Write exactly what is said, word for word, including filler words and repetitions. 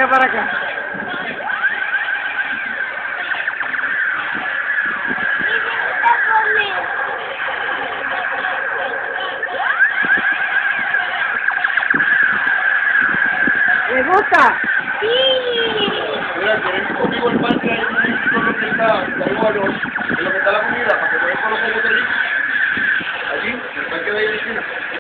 venga para acá. ¿Le gusta? Sí. Mira, que conmigo el padre hay un chico que está, está igual.